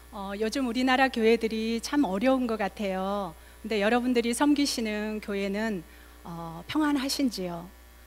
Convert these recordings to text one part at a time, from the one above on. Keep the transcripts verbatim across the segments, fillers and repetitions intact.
어, 요즘 우리나라 교회들이 참 어려운 것 같아요. 근데 여러분들이 섬기시는 교회는 어, 평안하신지요?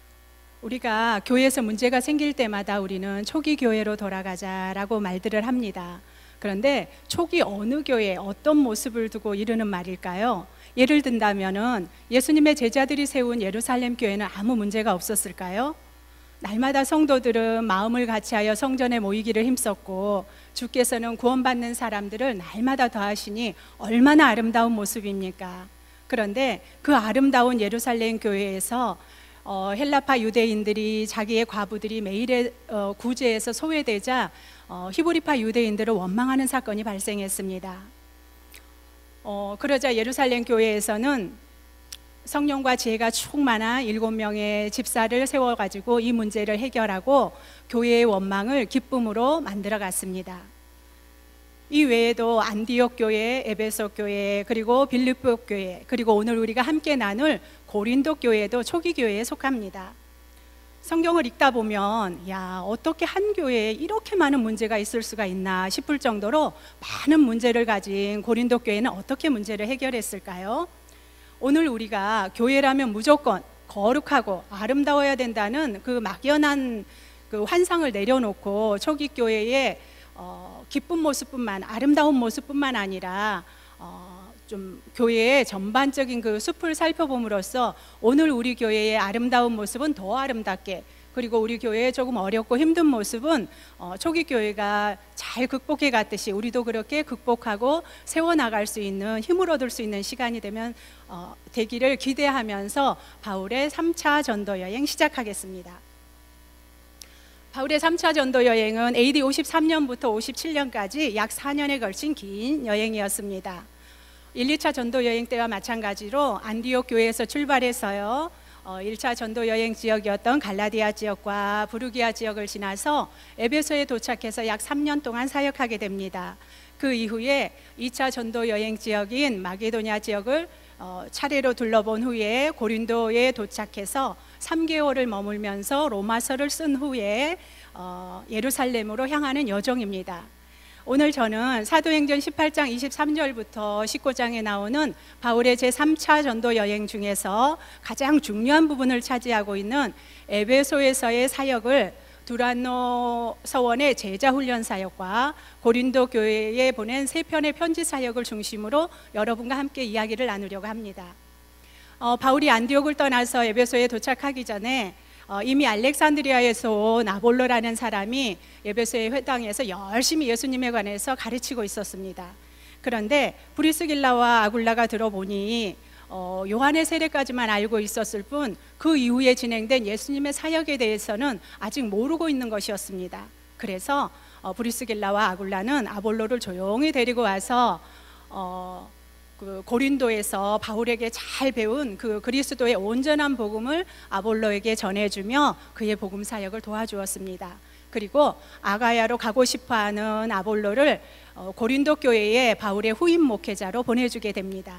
우리가 교회에서 문제가 생길 때마다 우리는 초기 교회로 돌아가자라고 말들을 합니다. 그런데 초기 어느 교회, 어떤 모습을 두고 이르는 말일까요? 예를 든다면은 예수님의 제자들이 세운 예루살렘 교회는 아무 문제가 없었을까요? 날마다 성도들은 마음을 같이하여 성전에 모이기를 힘썼고, 주께서는 구원받는 사람들을 날마다 더하시니 얼마나 아름다운 모습입니까? 그런데 그 아름다운 예루살렘 교회에서 어, 헬라파 유대인들이 자기의 과부들이 매일의 어, 구제에서 소외되자 어, 히브리파 유대인들을 원망하는 사건이 발생했습니다. 어, 그러자 예루살렘 교회에서는 성령과 지혜가 충만한 일곱 명의 집사를 세워가지고 이 문제를 해결하고 교회의 원망을 기쁨으로 만들어 갔습니다. 이 외에도 안디옥 교회, 에베소 교회, 그리고 빌립보 교회, 그리고 오늘 우리가 함께 나눌 고린도 교회도 초기 교회에 속합니다. 성경을 읽다 보면 야, 어떻게 한 교회에 이렇게 많은 문제가 있을 수가 있나 싶을 정도로 많은 문제를 가진 고린도 교회는 어떻게 문제를 해결했을까요? 오늘 우리가 교회라면 무조건 거룩하고 아름다워야 된다는 그 막연한 그 환상을 내려놓고 초기 교회의 어, 기쁜 모습뿐만, 아름다운 모습뿐만 아니라 어, 좀 교회의 전반적인 그 숲을 살펴봄으로써 오늘 우리 교회의 아름다운 모습은 더 아름답게, 그리고 우리 교회의 조금 어렵고 힘든 모습은 어, 초기 교회가 잘 극복해 갔듯이 우리도 그렇게 극복하고 세워나갈 수 있는, 힘을 얻을 수 있는 시간이 되면 어, 되기를 기대하면서 바울의 삼 차 전도 여행 시작하겠습니다. 바울의 삼 차 전도 여행은 에이디 오십삼 년부터 오십칠 년까지 약 사 년에 걸친 긴 여행이었습니다. 일, 이 차 전도 여행 때와 마찬가지로 안디옥 교회에서 출발해서요, 어, 일 차 전도 여행 지역이었던 갈라디아 지역과 부르기아 지역을 지나서 에베소에 도착해서 약 삼 년 동안 사역하게 됩니다. 그 이후에 이 차 전도 여행 지역인 마게도냐 지역을 어, 차례로 둘러본 후에 고린도에 도착해서 삼 개월을 머물면서 로마서를 쓴 후에 어, 예루살렘으로 향하는 여정입니다. 오늘 저는 사도행전 십팔 장 이십삼 절부터 십구 장에 나오는 바울의 제삼 차 전도 여행 중에서 가장 중요한 부분을 차지하고 있는 에베소에서의 사역을 두란노 서원의 제자훈련 사역과 고린도 교회에 보낸 세 편의 편지 사역을 중심으로 여러분과 함께 이야기를 나누려고 합니다. 어, 바울이 안디옥을 떠나서 에베소에 도착하기 전에 어, 이미 알렉산드리아에서 온 아볼로라는 사람이 에베소의 회당에서 열심히 예수님에 관해서 가르치고 있었습니다. 그런데 브리스길라와 아굴라가 들어보니 어, 요한의 세례까지만 알고 있었을 뿐 그 이후에 진행된 예수님의 사역에 대해서는 아직 모르고 있는 것이었습니다. 그래서 어, 브리스길라와 아굴라는 아볼로를 조용히 데리고 와서 어, 그 고린도에서 바울에게 잘 배운 그 그리스도의 온전한 복음을 아볼로에게 전해주며 그의 복음 사역을 도와주었습니다. 그리고 아가야로 가고 싶어하는 아볼로를 어, 고린도 교회에 바울의 후임 목회자로 보내주게 됩니다.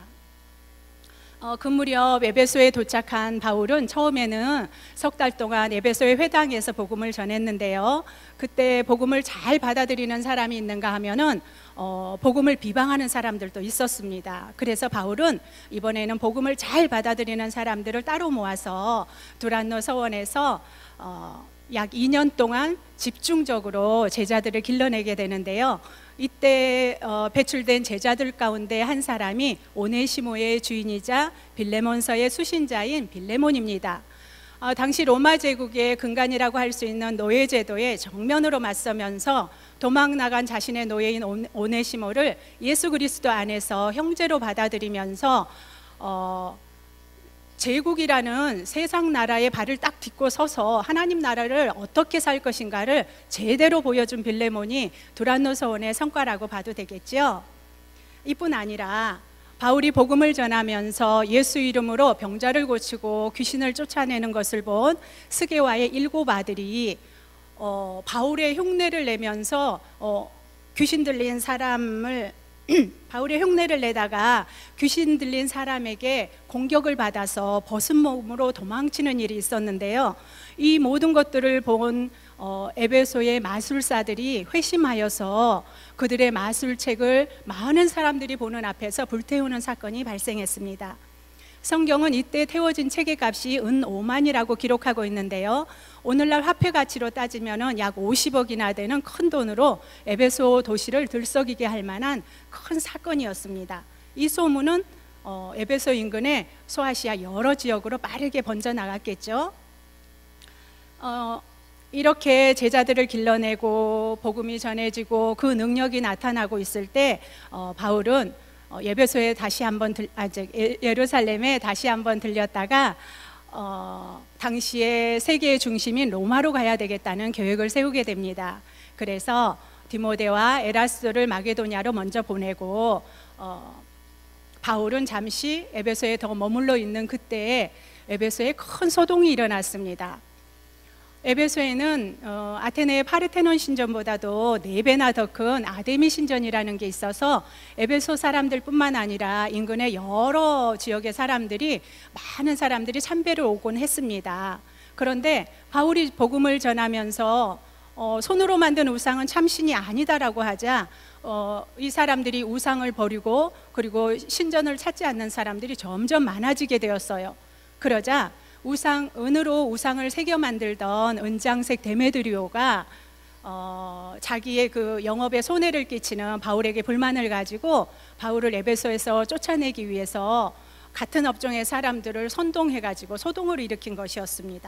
어, 그 무렵 에베소에 도착한 바울은 처음에는 석 달 동안 에베소의 회당에서 복음을 전했는데요, 그때 복음을 잘 받아들이는 사람이 있는가 하면은 어, 복음을 비방하는 사람들도 있었습니다. 그래서 바울은 이번에는 복음을 잘 받아들이는 사람들을 따로 모아서 두란노 서원에서 어, 약 이 년 동안 집중적으로 제자들을 길러내게 되는데요, 이때 어, 배출된 제자들 가운데 한 사람이 오네시모의 주인이자 빌레몬서의 수신자인 빌레몬입니다. 어, 당시 로마 제국의 근간이라고 할 수 있는 노예제도에 정면으로 맞서면서 도망 나간 자신의 노예인 오네시모를 예수 그리스도 안에서 형제로 받아들이면서 어, 제국이라는 세상 나라에 발을 딱 딛고 서서 하나님 나라를 어떻게 살 것인가를 제대로 보여준 빌레몬이 두란노 서원의 성과라고 봐도 되겠죠. 이뿐 아니라 바울이 복음을 전하면서 예수 이름으로 병자를 고치고 귀신을 쫓아내는 것을 본 스게와의 일곱 아들이 어, 바울의 흉내를 내면서 어, 귀신 들린 사람을 바울의 흉내를 내다가 귀신 들린 사람에게 공격을 받아서 벗은 몸으로 도망치는 일이 있었는데요, 이 모든 것들을 본 어, 에베소의 마술사들이 회심하여서 그들의 마술책을 많은 사람들이 보는 앞에서 불태우는 사건이 발생했습니다. 성경은 이때 태워진 책의 값이 은 오만이라고 기록하고 있는데요, 오늘날 화폐 가치로 따지면 약 오십억이나 되는 큰 돈으로 에베소 도시를 들썩이게 할 만한 큰 사건이었습니다. 이 소문은 어, 에베소 인근의 소아시아 여러 지역으로 빠르게 번져나갔겠죠. 어, 이렇게 제자들을 길러내고 복음이 전해지고 그 능력이 나타나고 있을 때 어, 바울은 어, 예배소에 다시 한번 들, 아, 저, 예, 예루살렘에 다시 한번 들렸다가 어, 당시에 세계의 중심인 로마로 가야 되겠다는 계획을 세우게 됩니다. 그래서 디모데와 에라스도를 마게도냐로 먼저 보내고 어, 바울은 잠시 에베소에 더 머물러 있는 그때에 에베소에 큰 소동이 일어났습니다. 에베소에는 어, 아테네의 파르테논 신전보다도 네 배나 더 큰 아데미 신전이라는 게 있어서 에베소 사람들뿐만 아니라 인근의 여러 지역의 사람들이 많은 사람들이 참배를 오곤 했습니다. 그런데 바울이 복음을 전하면서 어, 손으로 만든 우상은 참신이 아니다라고 하자 어, 이 사람들이 우상을 버리고 그리고 신전을 찾지 않는 사람들이 점점 많아지게 되었어요. 그러자 우상, 은으로 우상을 새겨 만들던 은장색 데메드리오가 어, 자기의 그 영업에 손해를 끼치는 바울에게 불만을 가지고 바울을 에베소에서 쫓아내기 위해서 같은 업종의 사람들을 선동해 가지고 소동을 일으킨 것이었습니다.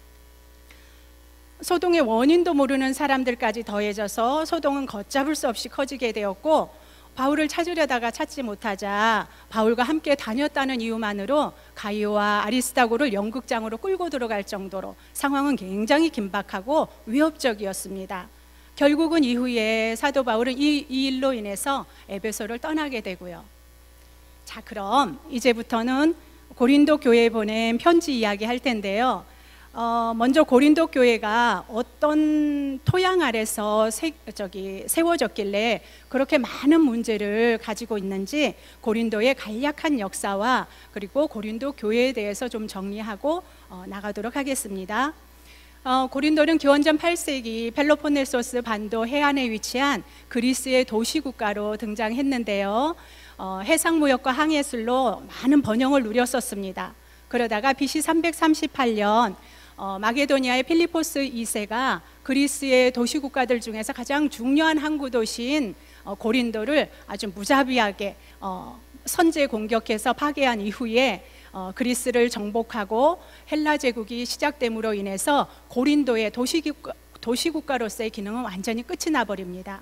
소동의 원인도 모르는 사람들까지 더해져서 소동은 걷잡을 수 없이 커지게 되었고, 바울을 찾으려다가 찾지 못하자 바울과 함께 다녔다는 이유만으로 가이오와 아리스다고를 연극장으로 끌고 들어갈 정도로 상황은 굉장히 긴박하고 위협적이었습니다. 결국은 이후에 사도 바울은 이, 이 일로 인해서 에베소를 떠나게 되고요. 자, 그럼 이제부터는 고린도 교회에 보낸 편지 이야기 할 텐데요. 어, 먼저 고린도 교회가 어떤 토양 아래서 세, 저기, 세워졌길래 그렇게 많은 문제를 가지고 있는지 고린도의 간략한 역사와 그리고 고린도 교회에 대해서 좀 정리하고 어, 나가도록 하겠습니다. 어, 고린도는 기원전 팔 세기 펠로폰네소스 반도 해안에 위치한 그리스의 도시국가로 등장했는데요, 어, 해상무역과 항해술로 많은 번영을 누렸었습니다. 그러다가 비씨 삼백삼십팔 년 어, 마게도니아의 필리포스 이 세가 그리스의 도시국가들 중에서 가장 중요한 항구 도시인 어, 고린도를 아주 무자비하게 어, 선제 공격해서 파괴한 이후에 어, 그리스를 정복하고 헬라 제국이 시작됨으로 인해서 고린도의 도시국가, 도시국가로서의 기능은 완전히 끝이 나버립니다.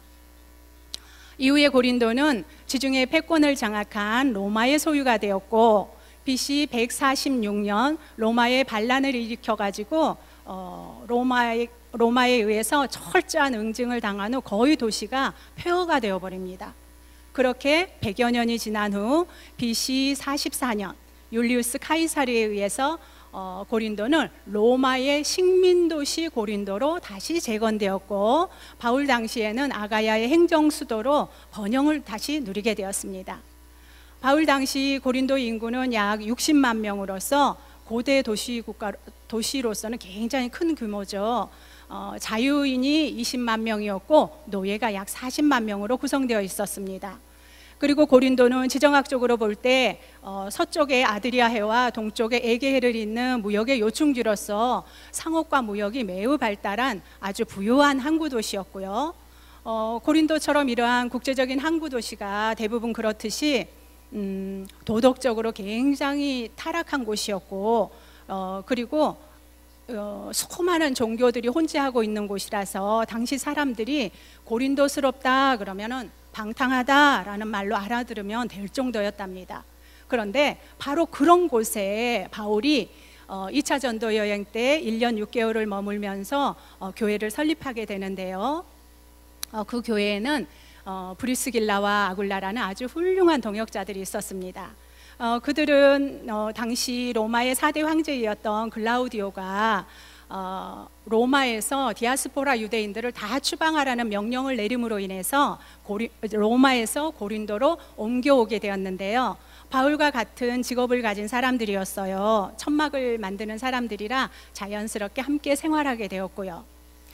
이후에 고린도는 지중해 패권을 장악한 로마의 소유가 되었고, 비씨 백사십육 년 로마의 반란을 일으켜가지고 어, 로마에, 로마에 의해서 철저한 응징을 당한 후 거의 도시가 폐허가 되어버립니다. 그렇게 백여 년이 지난 후 비씨 사십사 년 율리우스 카이사르에 의해서 어, 고린도는 로마의 식민도시 고린도로 다시 재건되었고, 바울 당시에는 아가야의 행정수도로 번영을 다시 누리게 되었습니다. 바울 당시 고린도 인구는 약 육십만 명으로서 고대 도시 국가, 도시로서는 굉장히 큰 규모죠. 어, 자유인이 이십만 명이었고 노예가 약 사십만 명으로 구성되어 있었습니다. 그리고 고린도는 지정학적으로 볼 때 어, 서쪽의 아드리아해와 동쪽의 에게해를 잇는 무역의 요충지로서 상업과 무역이 매우 발달한 아주 부유한 항구 도시였고요. 어, 고린도처럼 이러한 국제적인 항구 도시가 대부분 그렇듯이 음, 도덕적으로 굉장히 타락한 곳이었고, 어, 그리고 어, 수많은 종교들이 혼재하고 있는 곳이라서 당시 사람들이 고린도스럽다 그러면은 방탕하다라는 말로 알아들으면 될 정도였답니다. 그런데 바로 그런 곳에 바울이 어, 이 차 전도 여행 때 일 년 육 개월을 머물면서 어, 교회를 설립하게 되는데요. 어, 그 교회에는 어, 브리스길라와 아굴라라는 아주 훌륭한 동역자들이 있었습니다. 어, 그들은 어, 당시 로마의 사 대 황제이었던 글라우디오가 어, 로마에서 디아스포라 유대인들을 다 추방하라는 명령을 내림으로 인해서 고리, 로마에서 고린도로 옮겨오게 되었는데요. 바울과 같은 직업을 가진 사람들이었어요. 천막을 만드는 사람들이라 자연스럽게 함께 생활하게 되었고요.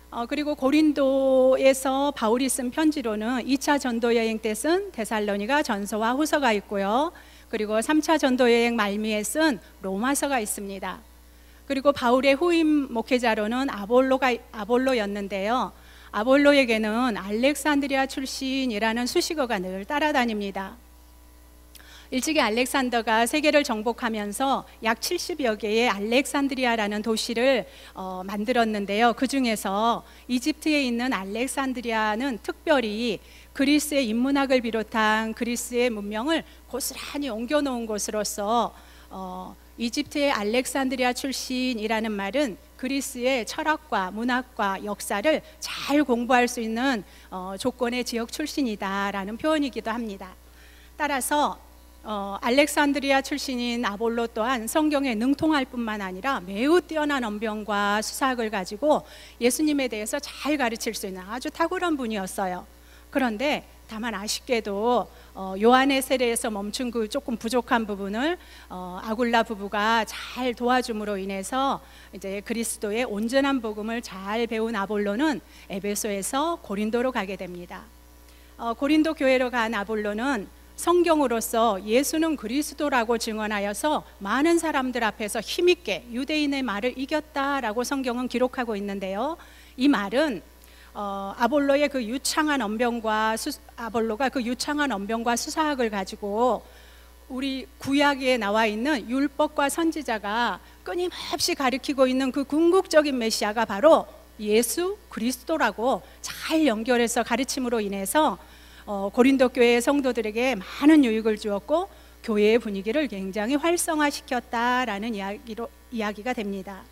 어, 그리고 고린도에서 바울이 쓴 편지로는 이 차 전도 여행 때 쓴 데살로니가 전서와 후서가 있고요. 그리고 삼 차 전도 여행 말미에 쓴 로마서가 있습니다. 그리고 바울의 후임 목회자로는 아볼로가, 아볼로였는데요. 아볼로에게는 알렉산드리아 출신이라는 수식어가 늘 따라다닙니다. 일찍이 알렉산더가 세계를 정복하면서 약 칠십여 개의 알렉산드리아라는 도시를 어, 만들었는데요. 그 중에서 이집트에 있는 알렉산드리아는 특별히 그리스의 인문학을 비롯한 그리스의 문명을 고스란히 옮겨놓은 곳으로서 어, 이집트의 알렉산드리아 출신이라는 말은 그리스의 철학과 문학과 역사를 잘 공부할 수 있는 어, 조건의 지역 출신이다라는 표현이기도 합니다. 따라서 어, 알렉산드리아 출신인 아볼로 또한 성경에 능통할 뿐만 아니라 매우 뛰어난 언변과 수사학을 가지고 예수님에 대해서 잘 가르칠 수 있는 아주 탁월한 분이었어요. 그런데 다만 아쉽게도 어, 요한의 세례에서 멈춘 그 조금 부족한 부분을 어, 아굴라 부부가 잘 도와줌으로 인해서 이제 그리스도의 온전한 복음을 잘 배운 아볼로는 에베소에서 고린도로 가게 됩니다. 어, 고린도 교회로 간 아볼로는 성경으로서 예수는 그리스도라고 증언하여서 많은 사람들 앞에서 힘있게 유대인의 말을 이겼다라고 성경은 기록하고 있는데요. 이 말은 어, 아볼로의 그 유창한 언변과 수, 아볼로가 그 유창한 언변과 수사학을 가지고 우리 구약에 나와 있는 율법과 선지자가 끊임없이 가리키고 있는 그 궁극적인 메시아가 바로 예수 그리스도라고 잘 연결해서 가르침으로 인해서 어, 고린도 교회의 성도들에게 많은 유익을 주었고 교회의 분위기를 굉장히 활성화시켰다라는 이야기로, 이야기가 됩니다.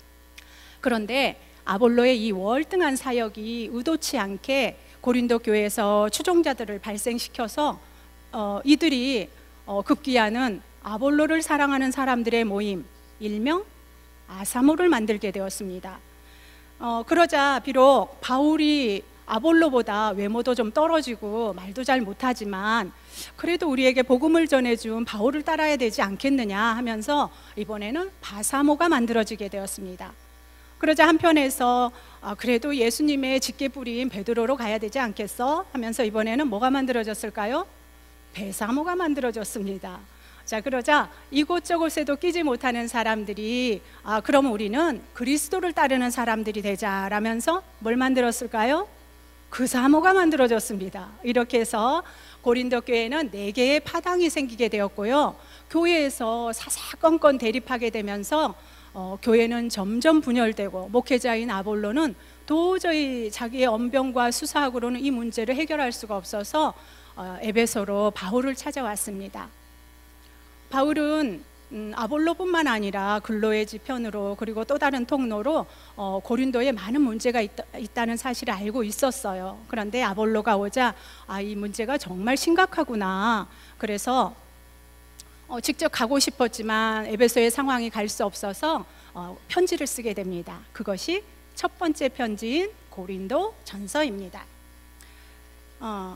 그런데 아볼로의 이 월등한 사역이 의도치 않게 고린도 교회에서 추종자들을 발생시켜서 어, 이들이 어, 급기야는 아볼로를 사랑하는 사람들의 모임, 일명 아사모를 만들게 되었습니다. 어, 그러자 비록 바울이 아볼로보다 외모도 좀 떨어지고 말도 잘 못하지만 그래도 우리에게 복음을 전해준 바울을 따라야 되지 않겠느냐 하면서 이번에는 바사모가 만들어지게 되었습니다. 그러자 한편에서 아, 그래도 예수님의 짙게 뿌린 베드로로 가야 되지 않겠어? 하면서 이번에는 뭐가 만들어졌을까요? 베사모가 만들어졌습니다. 자, 그러자 이곳저곳에도 끼지 못하는 사람들이 아, 그럼 우리는 그리스도를 따르는 사람들이 되자라면서 뭘 만들었을까요? 그 사모가 만들어졌습니다. 이렇게 해서 고린도 교회는 네 개의 파당이 생기게 되었고요. 교회에서 사사건건 대립하게 되면서 어, 교회는 점점 분열되고 목회자인 아볼로는 도저히 자기의 언변과 수사학으로는 이 문제를 해결할 수가 없어서 어, 에베소로 바울을 찾아왔습니다. 바울은 음, 아볼로뿐만 아니라 근로의 지편으로 그리고 또 다른 통로로 어, 고린도에 많은 문제가 있다, 있다는 사실을 알고 있었어요. 그런데 아볼로가 오자 아, 이 문제가 정말 심각하구나. 그래서 어, 직접 가고 싶었지만 에베소의 상황이 갈 수 없어서 어, 편지를 쓰게 됩니다. 그것이 첫 번째 편지인 고린도 전서입니다. 어,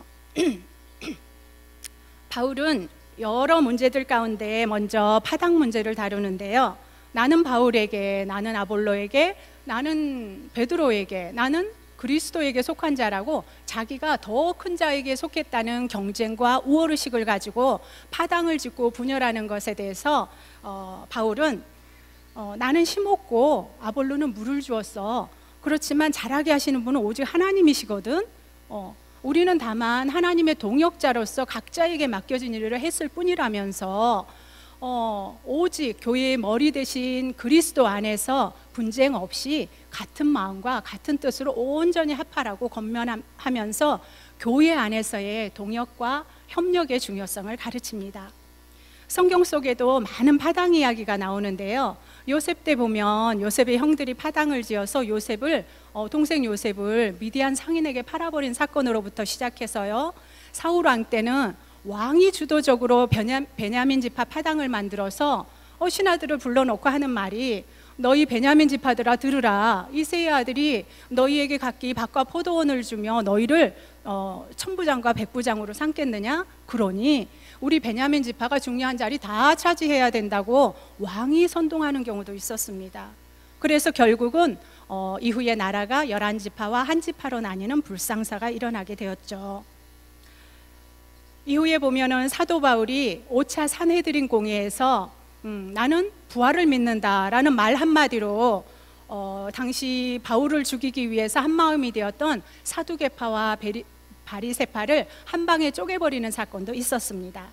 바울은 여러 문제들 가운데 먼저 파당 문제를 다루는데요. 나는 바울에게, 나는 아볼로에게, 나는 베드로에게, 나는 그리스도에게 속한 자라고 자기가 더 큰 자에게 속했다는 경쟁과 우월의식을 가지고 파당을 짓고 분열하는 것에 대해서 어, 바울은 어, 나는 심었고 아볼로는 물을 주었어. 그렇지만 자라게 하시는 분은 오직 하나님이시거든. 어, 우리는 다만 하나님의 동역자로서 각자에게 맡겨진 일을 했을 뿐이라면서 어, 오직 교회의 머리 대신 그리스도 안에서 분쟁 없이 같은 마음과 같은 뜻으로 온전히 합하라고 권면하면서 교회 안에서의 동역과 협력의 중요성을 가르칩니다. 성경 속에도 많은 파당 이야기가 나오는데요. 요셉 때 보면 요셉의 형들이 파당을 지어서 요셉을 어, 동생 요셉을 미디안 상인에게 팔아버린 사건으로부터 시작해서요. 사울 왕 때는 왕이 주도적으로 베냐, 베냐민 지파 파당을 만들어서 어, 신하들을 불러놓고 하는 말이 너희 베냐민 지파들아 들으라. 이새의 아들이 너희에게 각기 밭과 포도원을 주며 너희를 어, 천부장과 백부장으로 삼겠느냐? 그러니 우리 베냐민 지파가 중요한 자리 다 차지해야 된다고 왕이 선동하는 경우도 있었습니다. 그래서 결국은 어, 이후에 나라가 열한 지파와 한 지파로 나뉘는 불상사가 일어나게 되었죠. 이후에 보면은 사도 바울이 오 차 산헤드린 공회에서 음, 나는 부활을 믿는다라는 말 한마디로 어, 당시 바울을 죽이기 위해서 한마음이 되었던 사두개파와 베리, 바리새파를 한 방에 쪼개버리는 사건도 있었습니다.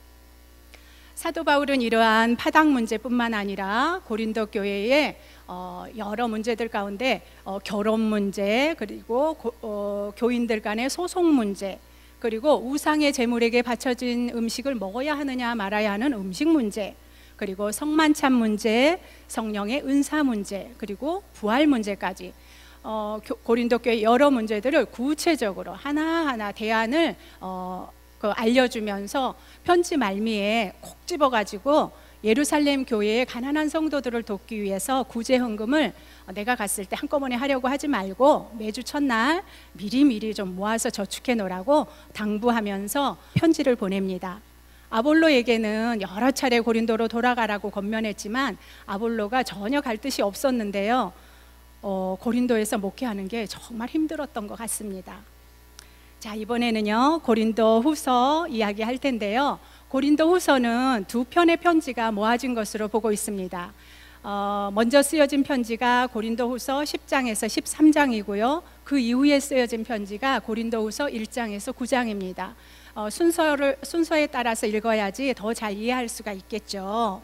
사도 바울은 이러한 파당 문제뿐만 아니라 고린도 교회의 어, 여러 문제들 가운데 어, 결혼 문제, 그리고 고, 어, 교인들 간의 소송 문제, 그리고 우상의 제물에게 바쳐진 음식을 먹어야 하느냐 말아야 하는 음식 문제, 그리고 성만찬 문제, 성령의 은사 문제, 그리고 부활 문제까지 어, 고린도 교회 여러 문제들을 구체적으로 하나하나 대안을 어, 그 알려주면서 편지 말미에 콕 집어가지고 예루살렘 교회의 가난한 성도들을 돕기 위해서 구제 헌금을 내가 갔을 때 한꺼번에 하려고 하지 말고 매주 첫날 미리미리 좀 모아서 저축해 놓으라고 당부하면서 편지를 보냅니다. 아볼로에게는 여러 차례 고린도로 돌아가라고 권면했지만 아볼로가 전혀 갈 뜻이 없었는데요, 어, 고린도에서 목회하는 게 정말 힘들었던 것 같습니다. 자, 이번에는요 고린도 후서 이야기할 텐데요, 고린도 후서는 두 편의 편지가 모아진 것으로 보고 있습니다. 어, 먼저 쓰여진 편지가 고린도 후서 십 장에서 십삼 장이고요 그 이후에 쓰여진 편지가 고린도 후서 일 장에서 구 장입니다. 어, 순서를, 순서에 따라서 읽어야지 더 잘 이해할 수가 있겠죠.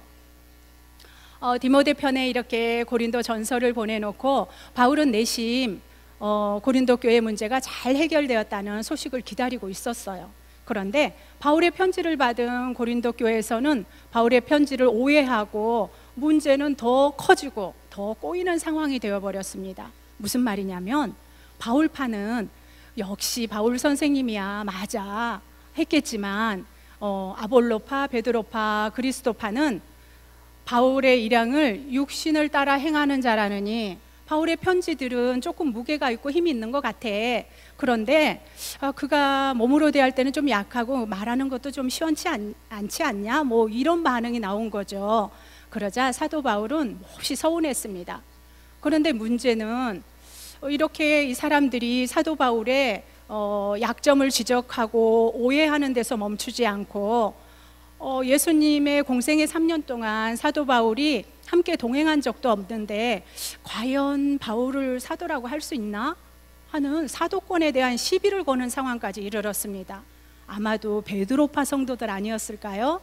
어, 디모데 편에 이렇게 고린도 전서를 보내놓고 바울은 내심 어, 고린도 교회 문제가 잘 해결되었다는 소식을 기다리고 있었어요. 그런데 바울의 편지를 받은 고린도 교회에서는 바울의 편지를 오해하고 문제는 더 커지고 더 꼬이는 상황이 되어버렸습니다. 무슨 말이냐면 바울파는 역시 바울 선생님이야 맞아 했겠지만 어, 아볼로파, 베드로파, 그리스도파는 바울의 일양을 육신을 따라 행하는 자라느니 바울의 편지들은 조금 무게가 있고 힘이 있는 것 같아. 그런데 아, 그가 몸으로 대할 때는 좀 약하고 말하는 것도 좀 시원치 않, 않지 않냐? 뭐 이런 반응이 나온 거죠. 그러자 사도 바울은 몹시 서운했습니다. 그런데 문제는 이렇게 이 사람들이 사도 바울의 어, 약점을 지적하고 오해하는 데서 멈추지 않고 어, 예수님의 공생의 삼 년 동안 사도 바울이 함께 동행한 적도 없는데 과연 바울을 사도라고 할 수 있나 하는 사도권에 대한 시비를 거는 상황까지 이르렀습니다. 아마도 베드로파 성도들 아니었을까요?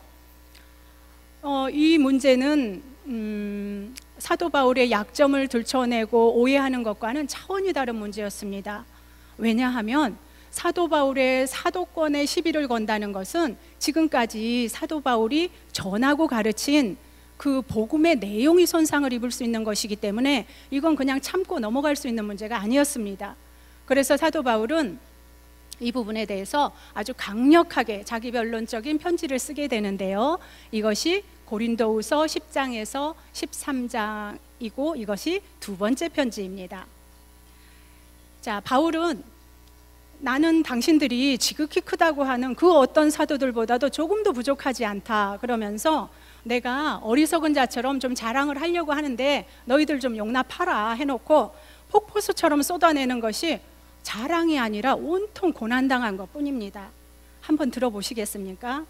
어, 이 문제는 음, 사도 바울의 약점을 들춰내고 오해하는 것과는 차원이 다른 문제였습니다. 왜냐하면 사도 바울의 사도권에 시비를 건다는 것은 지금까지 사도 바울이 전하고 가르친 그 복음의 내용이 손상을 입을 수 있는 것이기 때문에 이건 그냥 참고 넘어갈 수 있는 문제가 아니었습니다. 그래서 사도 바울은 이 부분에 대해서 아주 강력하게 자기 변론적인 편지를 쓰게 되는데요, 이것이 고린도후서 십 장에서 십삼 장이고 이것이 두 번째 편지입니다. 자, 바울은 나는 당신들이 지극히 크다고 하는 그 어떤 사도들보다도 조금도 부족하지 않다 그러면서 내가 어리석은 자처럼 좀 자랑을 하려고 하는데 너희들 좀 용납하라 해놓고 폭포수처럼 쏟아내는 것이 자랑이 아니라 온통 고난당한 것뿐입니다. 한번 들어보시겠습니까?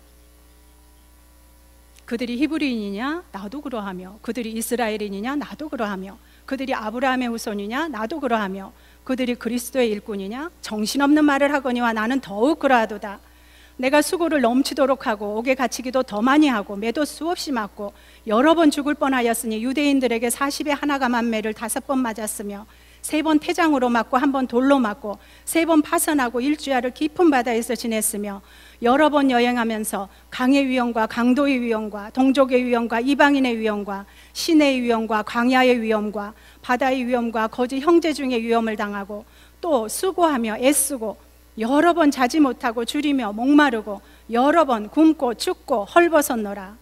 그들이 히브리인이냐? 나도 그러하며. 그들이 이스라엘인이냐? 나도 그러하며. 그들이 아브라함의 후손이냐? 나도 그러하며. 그들이 그리스도의 일꾼이냐? 정신없는 말을 하거니와 나는 더욱 그러하도다. 내가 수고를 넘치도록 하고 옥에 갇히기도 더 많이 하고 매도 수없이 맞고 여러 번 죽을 뻔하였으니 유대인들에게 사십에 하나가 만매를 다섯 번 맞았으며 세 번 태장으로 맞고 한 번 돌로 맞고 세 번 파선하고 일주야를 깊은 바다에서 지냈으며 여러 번 여행하면서 강의 위험과 강도의 위험과 동족의 위험과 이방인의 위험과 시내의 위험과 광야의 위험과 바다의 위험과 거짓 형제 중의 위험을 당하고 또 수고하며 애쓰고 여러 번 자지 못하고 줄이며 목마르고 여러 번 굶고 춥고 헐벗었노라.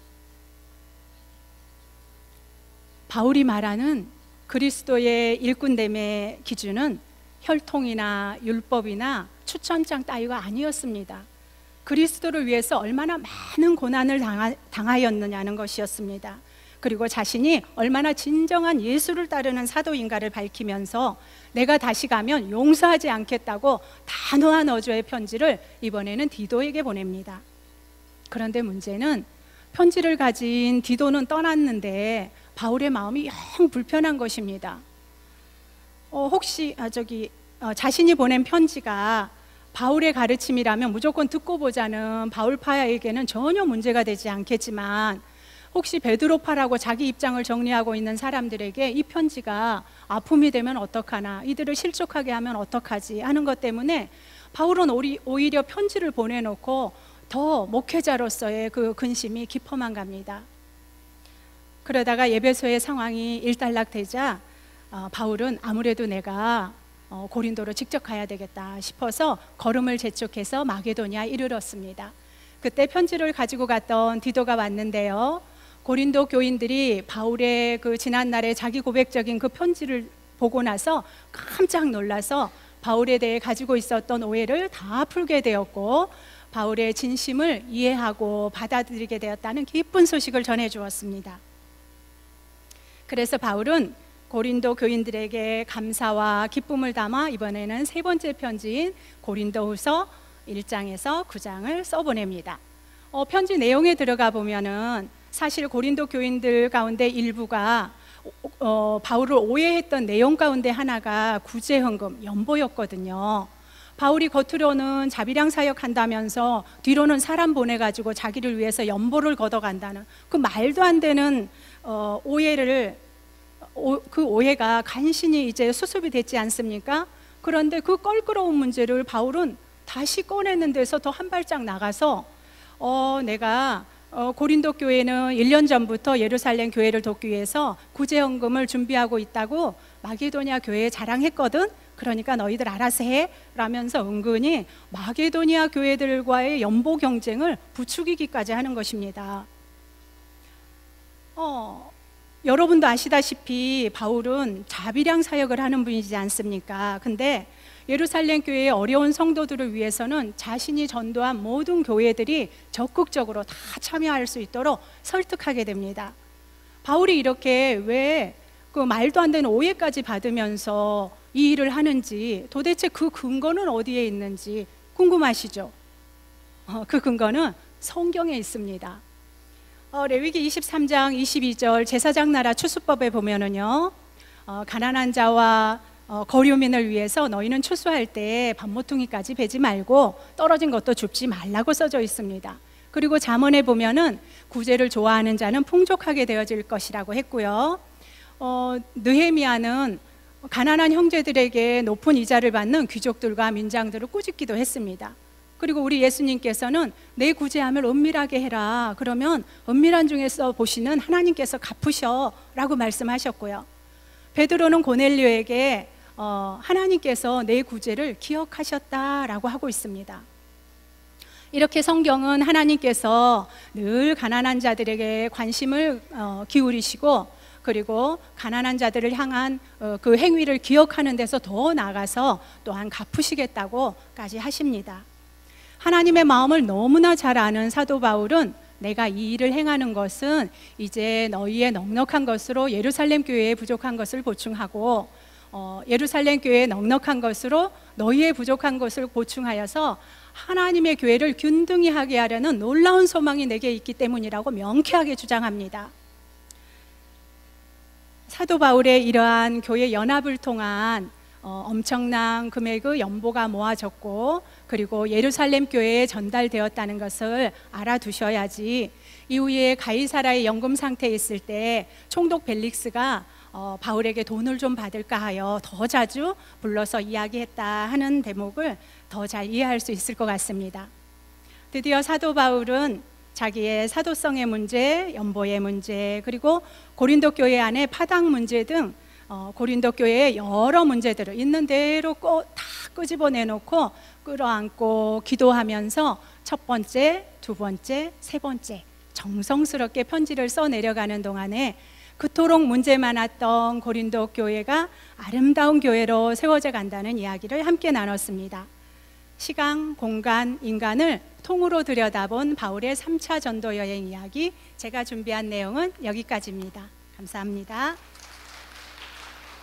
바울이 말하는 그리스도의 일꾼됨의 기준은 혈통이나 율법이나 추천장 따위가 아니었습니다. 그리스도를 위해서 얼마나 많은 고난을 당하, 당하였느냐는 것이었습니다. 그리고 자신이 얼마나 진정한 예수를 따르는 사도인가를 밝히면서 내가 다시 가면 용서하지 않겠다고 단호한 어조의 편지를 이번에는 디도에게 보냅니다. 그런데 문제는 편지를 가진 디도는 떠났는데 바울의 마음이 영 불편한 것입니다. 어, 혹시 아, 저기 어, 자신이 보낸 편지가 바울의 가르침이라면 무조건 듣고 보자는 바울파에게는 전혀 문제가 되지 않겠지만, 혹시 베드로파라고 자기 입장을 정리하고 있는 사람들에게 이 편지가 아픔이 되면 어떡하나, 이들을 실족하게 하면 어떡하지 하는 것 때문에 바울은 오히려 편지를 보내놓고 더 목회자로서의 그 근심이 깊어만 갑니다. 그러다가 에베소의 상황이 일단락되자 어, 바울은 아무래도 내가 어, 고린도로 직접 가야 되겠다 싶어서 걸음을 재촉해서 마게도니아에 이르렀습니다. 그때 편지를 가지고 갔던 디도가 왔는데요, 고린도 교인들이 바울의 그 지난날의 자기 고백적인 그 편지를 보고 나서 깜짝 놀라서 바울에 대해 가지고 있었던 오해를 다 풀게 되었고, 바울의 진심을 이해하고 받아들이게 되었다는 기쁜 소식을 전해주었습니다. 그래서 바울은 고린도 교인들에게 감사와 기쁨을 담아 이번에는 세 번째 편지인 고린도후서 일 장에서 구 장을 써보냅니다. 어, 편지 내용에 들어가 보면은 사실 고린도 교인들 가운데 일부가 어, 바울을 오해했던 내용 가운데 하나가 구제헌금, 연보였거든요. 바울이 겉으로는 자비량 사역한다면서 뒤로는 사람 보내가지고 자기를 위해서 연보를 걷어간다는 그 말도 안 되는 어, 오해를 오, 그 오해가 간신히 이제 수습이 됐지 않습니까? 그런데 그 껄끄러운 문제를 바울은 다시 꺼내는 데서 더 한 발짝 나가서 어, 내가 어, 고린도 교회는 일 년 전부터 예루살렘 교회를 돕기 위해서 구제헌금을 준비하고 있다고 마게도니아 교회에 자랑했거든. 그러니까 너희들 알아서 해 라면서 은근히 마게도니아 교회들과의 연보 경쟁을 부추기기까지 하는 것입니다. 어, 여러분도 아시다시피 바울은 자비량 사역을 하는 분이지 않습니까? 근데 예루살렘 교회의 어려운 성도들을 위해서는 자신이 전도한 모든 교회들이 적극적으로 다 참여할 수 있도록 설득하게 됩니다. 바울이 이렇게 왜 그 말도 안 되는 오해까지 받으면서 이 일을 하는지, 도대체 그 근거는 어디에 있는지 궁금하시죠? 어, 그 근거는 성경에 있습니다. 어, 레위기 이십삼 장 이십이 절 제사장 나라 추수법에 보면은요, 어, 가난한 자와 어, 거류민을 위해서 너희는 추수할 때 밥모퉁이까지 베지 말고 떨어진 것도 줍지 말라고 써져 있습니다. 그리고 잠언에 보면은 구제를 좋아하는 자는 풍족하게 되어질 것이라고 했고요. 어, 느헤미야는 가난한 형제들에게 높은 이자를 받는 귀족들과 민장들을 꾸짖기도 했습니다. 그리고 우리 예수님께서는 내 구제함을 은밀하게 해라. 그러면 은밀한 중에서 보시는 하나님께서 갚으셔 라고 말씀하셨고요. 베드로는 고넬료에게 어, 하나님께서 내 구제를 기억하셨다라고 하고 있습니다. 이렇게 성경은 하나님께서 늘 가난한 자들에게 관심을 어, 기울이시고, 그리고 가난한 자들을 향한 어, 그 행위를 기억하는 데서 더 나아가서 또한 갚으시겠다고까지 하십니다. 하나님의 마음을 너무나 잘 아는 사도 바울은 내가 이 일을 행하는 것은 이제 너희의 넉넉한 것으로 예루살렘 교회에 부족한 것을 보충하고, 어, 예루살렘 교회에 넉넉한 것으로 너희의 부족한 것을 보충하여서 하나님의 교회를 균등히 하게 하려는 놀라운 소망이 내게 있기 때문이라고 명쾌하게 주장합니다. 사도 바울의 이러한 교회 연합을 통한 어, 엄청난 금액의 연보가 모아졌고, 그리고 예루살렘 교회에 전달되었다는 것을 알아두셔야지 이후에 가이사라의 연금 상태에 있을 때 총독 벨릭스가 어, 바울에게 돈을 좀 받을까 하여 더 자주 불러서 이야기했다 하는 대목을 더 잘 이해할 수 있을 것 같습니다. 드디어 사도 바울은 자기의 사도성의 문제, 연보의 문제, 그리고 고린도 교회 안에 파당 문제 등 어, 고린도 교회의 여러 문제들을 있는 대로 꼭 다 끄집어내놓고 끌어안고 기도하면서 첫 번째, 두 번째, 세 번째 정성스럽게 편지를 써 내려가는 동안에 그토록 문제 많았던 고린도 교회가 아름다운 교회로 세워져 간다는 이야기를 함께 나눴습니다. 시간, 공간, 인간을 통으로 들여다본 바울의 삼 차 전도 여행 이야기, 제가 준비한 내용은 여기까지입니다. 감사합니다.